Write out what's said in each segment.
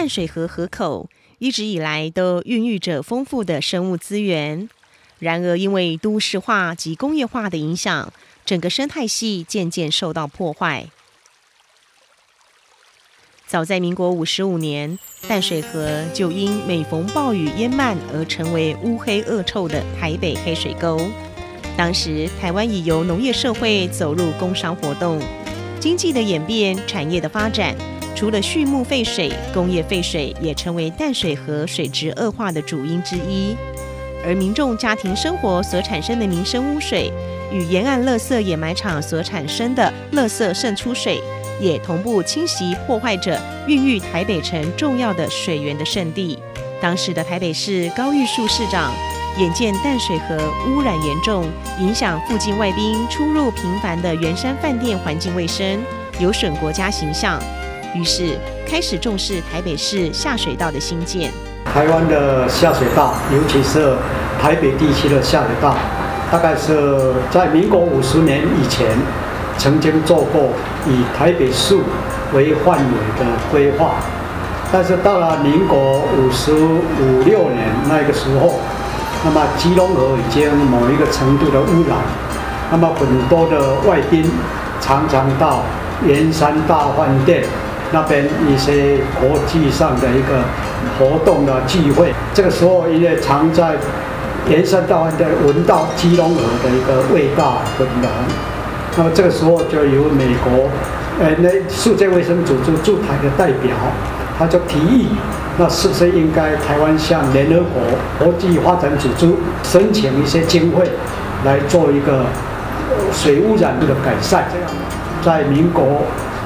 水河河口一直以来都孕育着丰富的生物资源，然而因为都市化及工业化的影响，整个生态系渐渐受到破坏。早在民国55年，淡水河就因每逢暴雨淹漫而成为乌黑恶臭的台北黑水沟。当时台湾已由农业社会走入工商活动，经济的演变、产业的发展，除了畜牧废水、工业废水也成为淡水河水质恶化的主因之一。而民众家庭生活所产生的民生污水，与沿岸垃圾掩埋场所产生的垃圾渗出水，也同步侵袭破坏着孕育台北城重要的水源的圣地。当时的台北市高玉树市长眼见淡水河污染严重，影响附近外宾出入频繁的圆山饭店环境卫生，有损国家形象，于是开始重视台北市下水道的兴建。 台湾的下水道，尤其是台北地区的下水道，大概是在民国50年以前，曾经做过以台北市为范围的规划，但是到了民国55、56年那个时候，那么基隆河已经某一个程度的污染，那么很多的外宾常常到圆山大饭店那边一些国际上的一个活动的聚会，这个时候因为常在圆山大饭店闻到基隆河的一个味道很浓，那么这个时候就由美国那世界卫生组织驻台的代表，他就提议，那是不是应该台湾向联合国国际发展组织申请一些经费，来做一个水污染的改善？在民国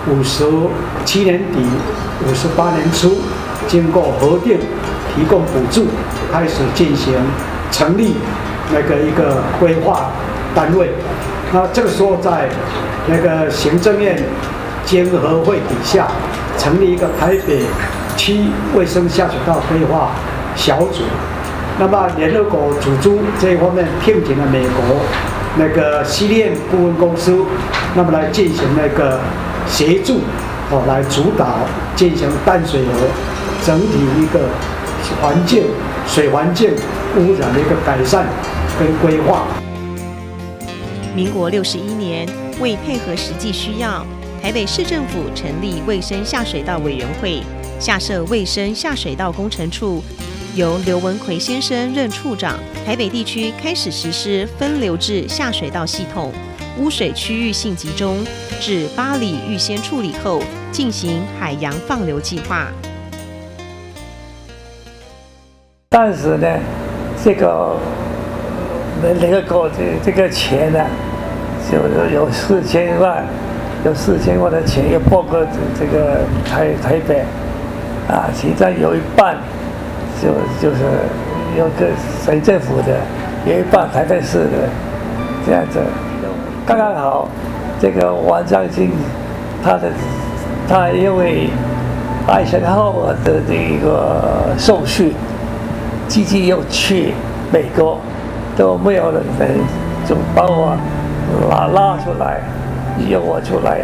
57年底、58年初，经过核定，提供补助，开始进行成立那个一个规划单位。那这个时候在那个行政院经合会底下，成立一个台北区卫生下水道规划小组。那么联合国组织这一方面聘请了美国那个西链顾问公司，那么来进行那个协助，来主导进行淡水河整体一个环境、水环境污染的一个改善跟规划。 民国61年，为配合实际需要，台北市政府成立卫生下水道委员会，下设卫生下水道工程处，由刘文奎先生任处长。台北地区开始实施分流制下水道系统，污水区域性集中，至8里预先处理后，进行海洋放流计划。 但是呢，这个联合国这个钱呢，就有4000万，有4000万的钱要拨给这个台北，啊，其中有一半就是有个省政府的，有一半台北市的，这样子，刚刚好。这个王章清，他因为艾森豪的这个受训，积极又去美国，都没有人就把我拉出来，要我出来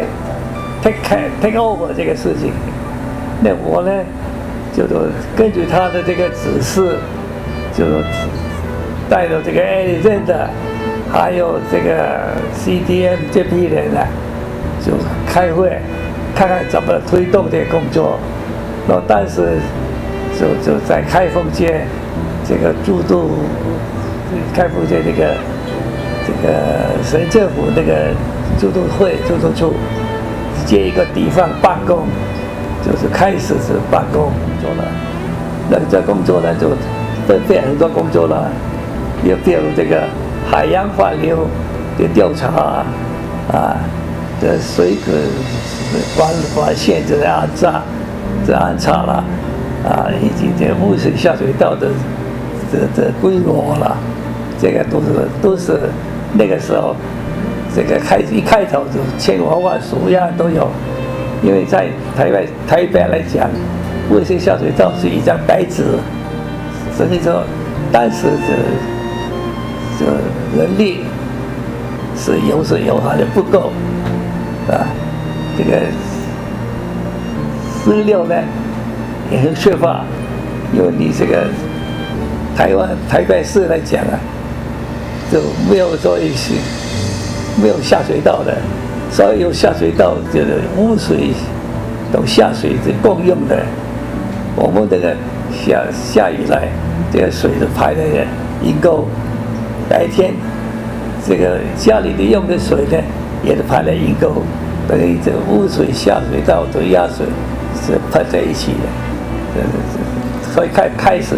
take over 这个事情。那我呢，就是根据他的这个指示，就带着这个艾利森的，还有这个 CDM 这批人呢，就开会，看看怎么推动这个工作。然后当时就在开封街这个开封街这个省政府那个驻都处接一个地方办公，就是开始是办公工作了。那这工作呢就分配很多工作了，也比如这个海洋放流的调查啊，这水管线这安插了啊，以及这污水下水道的规模了，这个都是那个时候这个一开头就千万万数样都有，因为在台北来讲，卫生下水道是一张白纸，所以说当时这人力是有好像不够啊。这个16呢， 也很缺乏，因为你这个台北市来讲啊，就没有说没有下水道的，所以有下水道就是污水都下水是共用的。我们这个下雨来，这个水是排那个阴沟，白天这个家里的用的水呢，也是排在阴沟，等于这个污水下水道都压水是排在一起的，所以开始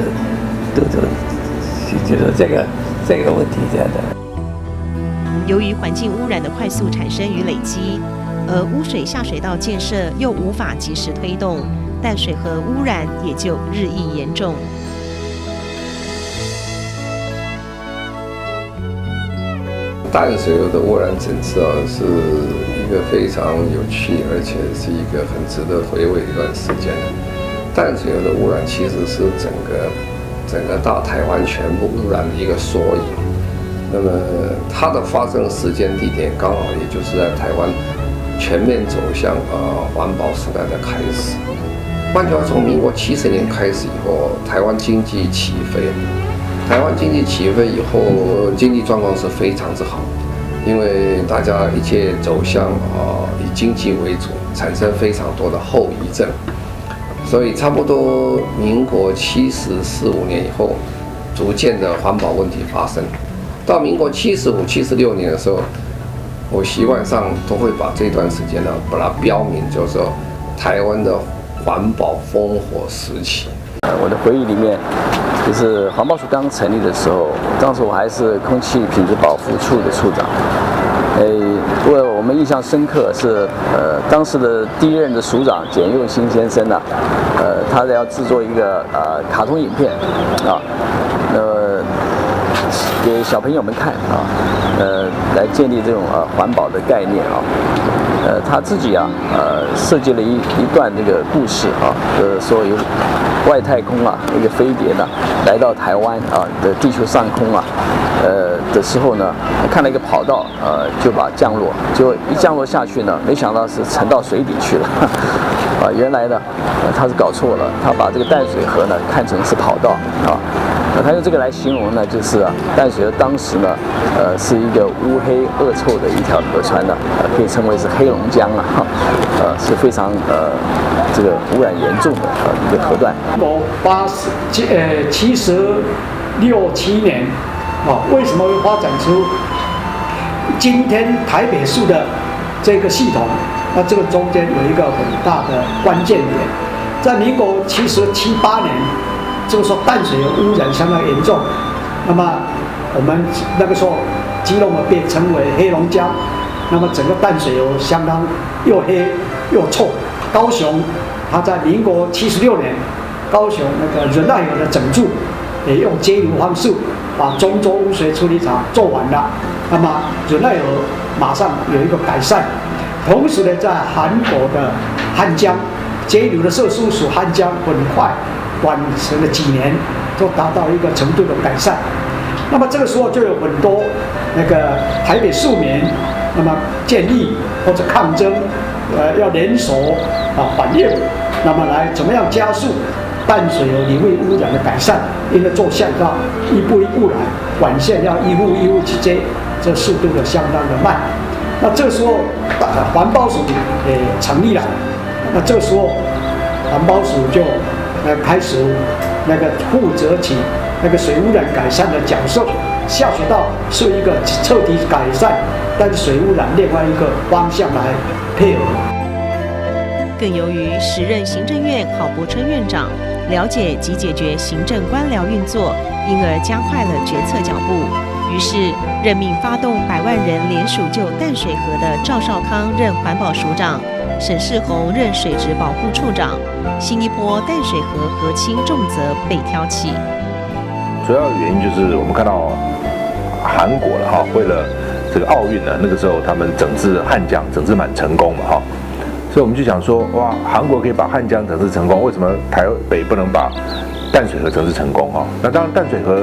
就是这个问题这样的。 由于环境污染的快速产生与累积，而污水下水道建设又无法及时推动，淡水河污染也就日益严重。 淡水河的污染整治是一个非常有趣，而且是一个很值得回味的一段时间。淡水河的污染其实是整个大台湾全部污染的一个缩影。那么它的发生时间地点刚好也就是在台湾全面走向环保时代的开始。换句话说，从民国70年开始以后，台湾经济起飞。台湾经济起飞以后，经济状况是非常之好，因为大家一切走向以经济为主，产生非常多的后遗症。所以差不多民国74、75年以后，逐渐的环保问题发生。到民国75、76年的时候，我习惯上都会把这段时间呢，把它标明就是说台湾的环保烽火时期。 我的回忆里面，就是环保署刚成立的时候，当时我还是空气品质保护处的处长。我们印象深刻是，当时的第一任的署长简佑新先生呢，他要制作一个卡通影片啊，给小朋友们看啊，来建立这种环保的概念啊。他自己设计了一段这个故事啊，说有外太空一个飞碟呢来到台湾的地球上空的时候呢，看了一个跑道就把降落，结果一降落下去呢，没想到是沉到水底去了。原来呢他是搞错了，他把这个淡水河呢看成是跑道啊。他用这个来形容呢，就是淡水河当时呢，是一个乌黑恶臭的一条河川呢，可以称为是黑龙江是非常这个污染严重的一个河段。 76、7年为什么会发展出今天台北市的这个系统？那这个中间有一个很大的关键点，在民国77、8年。就是说淡水河污染相当严重，那么我们那个时候基隆河被称为黑龙江，那么整个淡水河相当又黑又臭。高雄，它在民国76年，高雄那个仁爱河的整筑也用接流方式把中州污水处理厂做完了，那么仁爱河马上有一个改善。同时呢，在韩国的汉江接流的设施属汉江很快。短程的几年就达到一个程度的改善，那么这个时候就有很多那个台北市民，那么建议或者抗争，要联手反映，那么来怎么样加速淡水河流域污染的改善？因为做巷道一步一步来，管线要一户一户去接，这速度的相当的慢。那这个时候环保署也成立了，那这个时候环保署就开始那个负责起那个水污染改善的角色，下水道是一个彻底改善，但是水污染另外一个方向来配合。 更由于时任行政院郝柏村院长了解及解决行政官僚运作，因而加快了决策脚步。于是任命发动100万人联署救淡水河的赵少康任环保署长，沈世宏任水质保护处长，新一波淡水河河清重责被挑起。 主要的原因就是我们看到韩国了为了这个奥运呢，那个时候他们整治汉江整治蛮成功嘛所以我们就想说，哇，韩国可以把汉江整治成功，为什么台北不能把淡水河整治成功那当然淡水河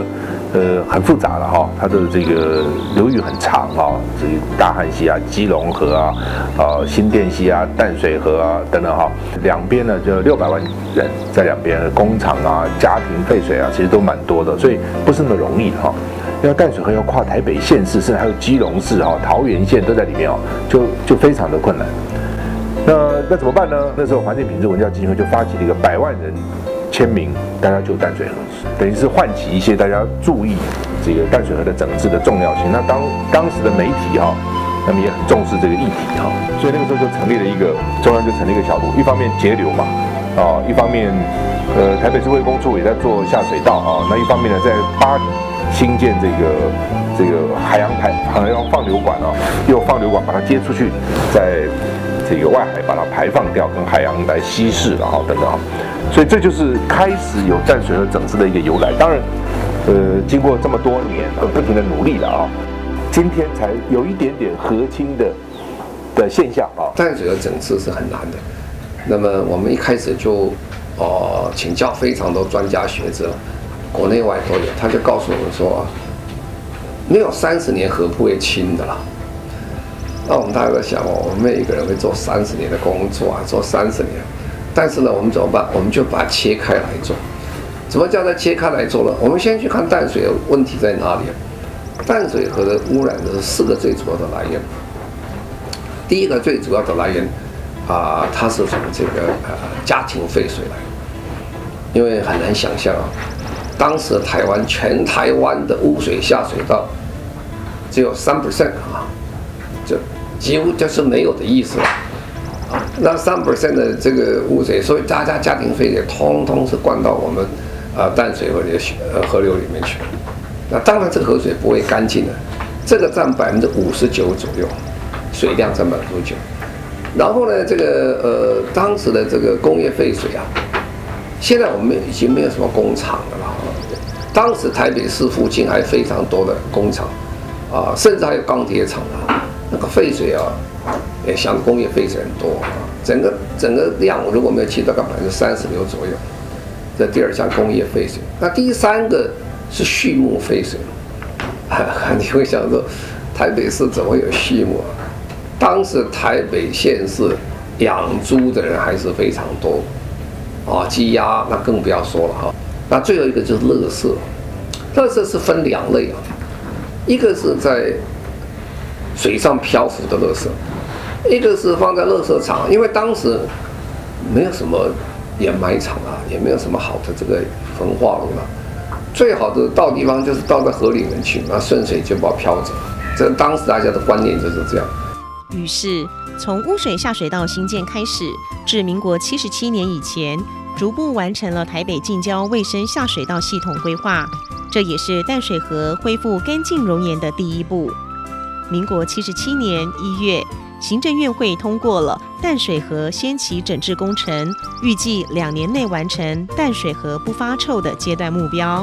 很复杂了哈，它的这个流域很长啊，这个大汉溪啊、基隆河啊、新店溪啊、淡水河啊等等哈，两边呢就600万人在两边，工厂啊、家庭废水啊，其实都蛮多的，所以不是那么容易哈。因为淡水河要跨台北县市，甚至还有基隆市哈、桃园县都在里面哦，就非常的困难。那怎么办呢？那时候环境品质文教基金会就发起了一个100万人签名，大家救淡水河，等于是唤起一些大家注意这个淡水河的整治的重要性。那当时的媒体哈，那么也很重视这个议题哈，所以那个时候就成立了一个中央就成立一个小组，一方面节流嘛，一方面台北市卫工处也在做下水道啊，那一方面呢在巴黎新建这个海洋放流管啊，用放流管把它接出去，在这个外海把它排放掉，跟海洋来稀释了哈等等哈，所以这就是开始有淡水河整治的一个由来。当然，经过这么多年不停的努力了啊，今天才有一点点和亲的现象啊。 淡水河整治是很难的，那么我们一开始就请教非常多专家学者，国内外都有，他就告诉我们说，没有30年河不会清的啦。那我们大家在想我们每一个人会做30年的工作啊，做30年，但是呢，我们怎么办？我们就把它切开来做。怎么叫它切开来做呢？我们先去看淡水的问题在哪里。淡水河的污染的4个最主要的来源。第一个最主要的来源它是从这个家庭废水来，因为很难想象啊，当时全台湾的污水下水道只有3% 啊，就几乎就是没有的意思了。那3% 的这个污水，所以大家家庭废水通通是灌到我们淡水河的河流里面去。那当然这个河水不会干净的，这个占59%左右，水量占59%。然后呢，这个当时的这个工业废水啊，现在我们已经没有什么工厂了啦。当时台北市附近还非常多的工厂甚至还有钢铁厂啊，那个废水啊，也像工业废水很多啊。整个量如果没有记大概36%左右。这第2项工业废水，那第3个是畜牧废水。你会想说，台北市怎么有畜牧啊？当时台北县市养猪的人还是非常多鸡鸭那更不要说了哈。那最后一个就是垃圾，垃圾是分2类啊，一个是在水上漂浮的垃圾，一个是放在垃圾场，因为当时没有什么掩埋场也没有什么好的这个焚化炉了，最好的到地方就是倒在河里面去，那顺水就把它漂走。这当时大家的观念就是这样。 于是，从污水下水道兴建开始，至民国77年以前，逐步完成了台北近郊卫生下水道系统规划，这也是淡水河恢复干净容颜的第一步。民国77年1月，行政院会通过了淡水河先期整治工程，预计2年内完成淡水河不发臭的阶段目标。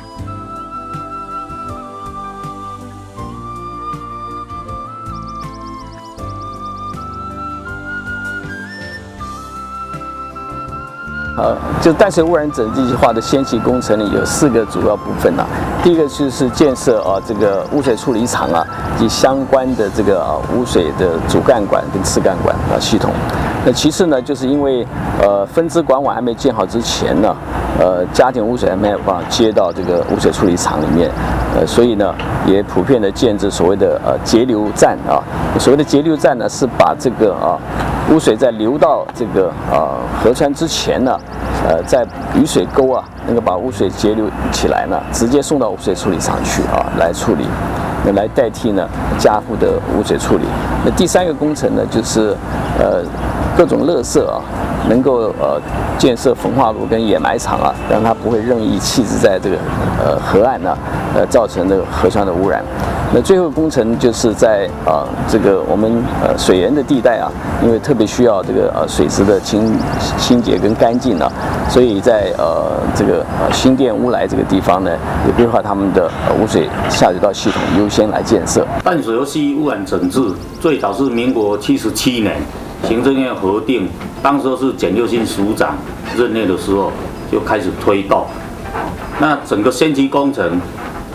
就淡水污染整治计划的先期工程里有4个主要部分啊。第一个就是建设这个污水处理厂及相关的这个污水的主干管跟次干管系统。那其次呢，就是因为分支管网还没建好之前呢，家庭污水还没有办法接到这个污水处理厂里面，所以呢也普遍的建制所谓的截流站啊。所谓的截流站呢，是把这个污水在流到这个河川之前呢，在雨水沟能够把污水截流起来呢，直接送到污水处理厂去来处理，来代替呢家户的污水处理。那第3个工程呢，就是各种垃圾能够建设焚化炉跟掩埋场让它不会任意弃置在这个河岸造成这个河川的污染。那最后工程就是在这个我们水源的地带因为特别需要这个水质的清洁跟干净所以在这个新店乌来这个地方呢，也规划他们的污水下水道系统优先来建设。 淡水河系污染整治最早是民国77年，行政院核定，当时是简又新署长任内的时候就开始推动。那整个先期工程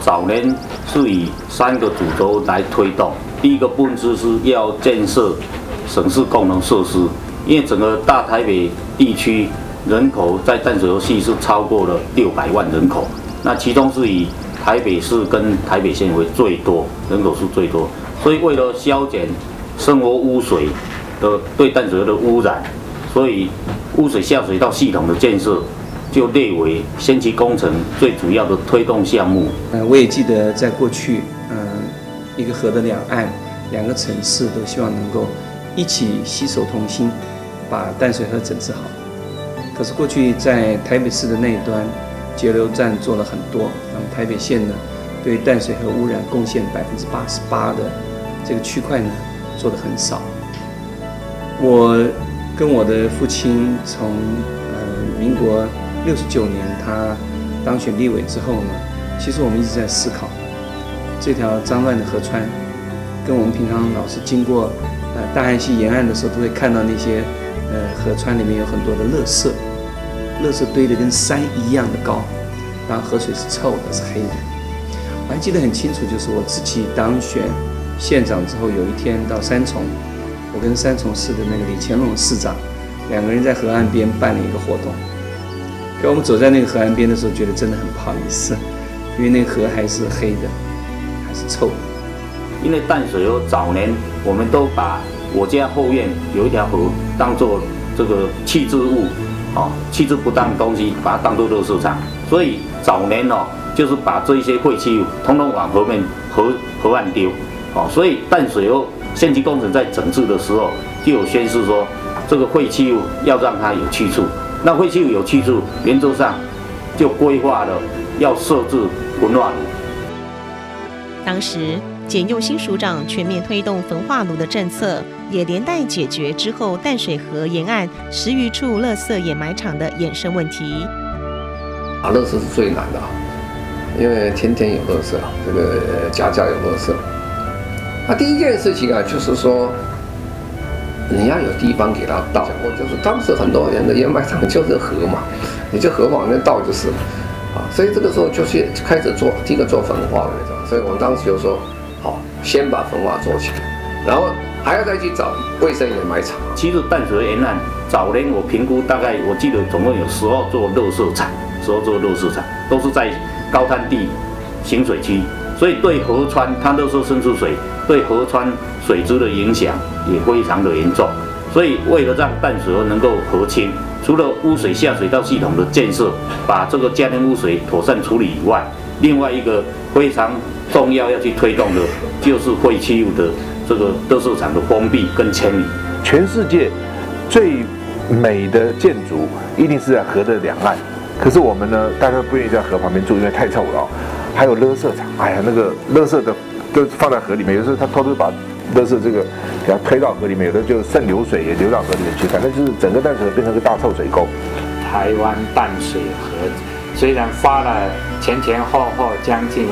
早年是以3个主轴来推动。第一个部分就是要建设省市功能设施，因为整个大台北地区人口在淡水河系是超过了600万人口，那其中是以台北市跟台北县为最多，人口数最多，所以为了消减生活污水的对淡水河的污染，所以污水下水道系统的建设就列为先期工程最主要的推动项目。 我也记得在过去，一个河的两岸2个城市都希望能够一起携手同心，把淡水河整治好。可是过去在台北市的那一端，截流站做了很多，那么台北县呢，对淡水河污染贡献88%的这个区块呢，做得很少。我跟我的父亲从民国69年他当选立委之后呢，其实我们一直在思考这条脏乱的河川，跟我们平常老是经过大汉溪沿岸的时候，都会看到那些河川里面有很多的垃圾，垃圾堆得跟山一样的高，然后河水是臭的，是黑的。我还记得很清楚，就是我自己当选县长之后，有一天到三重，我跟三重市的那个李乾隆市长2个人在河岸边办了一个活动。可我们走在那个河岸边的时候，觉得真的很不好意思，因为那个河还是黑的，还是臭的。 因为淡水河早年我们都把我家后院有一条河当做这个弃置物，弃置不当的东西，把它当作垃圾场，所以早年就是把这一些废弃物统统往河岸丢，所以淡水河先期工程在整治的时候就有宣示说，这个废弃物要让它有去处。那废弃物有去处，原则上就规划了要设置焚化炉。 当时简佑新署长全面推动焚化炉的政策，也连带解决之后淡水河沿岸10余处垃圾掩埋场的衍生问题。 垃圾是最难的，因为天天有垃圾，这个家家有垃圾。那第一件事情就是说，你要有地方给它倒。我就是当时很多人的掩埋场就是河嘛，你就河往那倒就是了，所以这个时候就是开始做第一个做焚化的那种。所以我们当时就说，好，先把焚化做起来，然后还要再去找卫生掩埋场。 其实淡水河沿岸早年我评估大概我记得总共有12座垃圾场，12座垃圾场都是在高滩地行水区，所以对河川它那时候渗出水，对河川水质的影响也非常的严重。所以为了让淡水河能够河清，除了污水下水道系统的建设，把这个家庭污水妥善处理以外，另外一个非常重要要去推动的就是废弃物的这个垃圾场的封闭跟迁移。 全世界最美的建筑一定是在河的两岸，可是我们呢，大家不愿意在河旁边住，因为太臭了。还有垃圾场，哎呀，那个垃圾的都放在河里面，有时候他偷偷把垃圾这个给它推到河里面，有的就渗流水也流到河里面去，反正就是整个淡水河变成个大臭水沟。 台湾淡水河虽然花了前后将近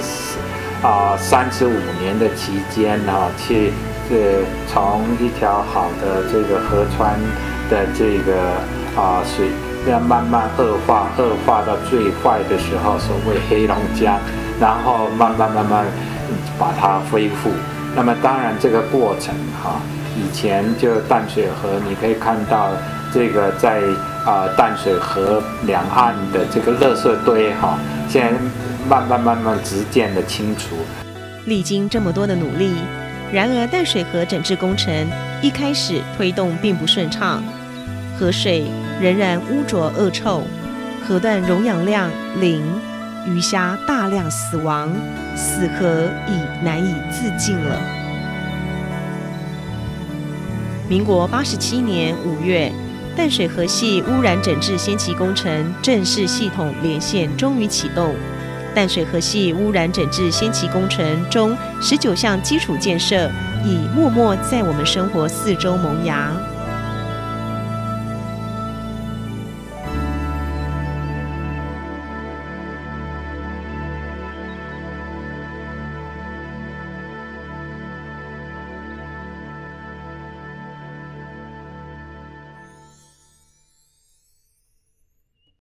35年的期间去从一条好的这个河川的这个水慢慢恶化到最坏的时候，所谓黑龙江，然后慢慢把它恢复。那么当然这个过程以前就淡水河，你可以看到这个在淡水河两岸的这个垃圾堆现在慢慢逐渐的清除。 历经这么多的努力，然而淡水河整治工程一开始推动并不顺畅，河水仍然污浊恶臭，河段溶氧量0，鱼虾大量死亡，死河已难以自尽了。民国87年5月，淡水河系污染整治先期工程正式系统连线终于启动。淡水河系污染整治先期工程中19项基础建设已默默在我们生活四周萌芽。